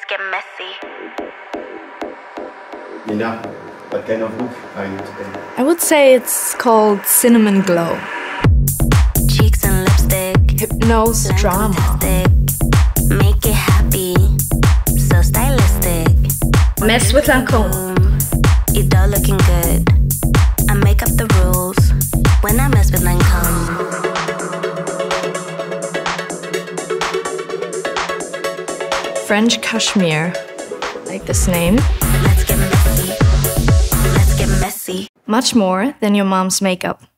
Let's get messy. Nina, what kind of look are you today? I would say it's called Cinnamon Glow. Cheeks and lipstick. Hypnôse Drama. Make it happy. So stylistic. Mess with Lancôme. Idole looking good. I make up the rules when I mess with Lancôme. French Cashmere. Like this name. Let's get messy. Let's get messy. Much more than your mom's makeup.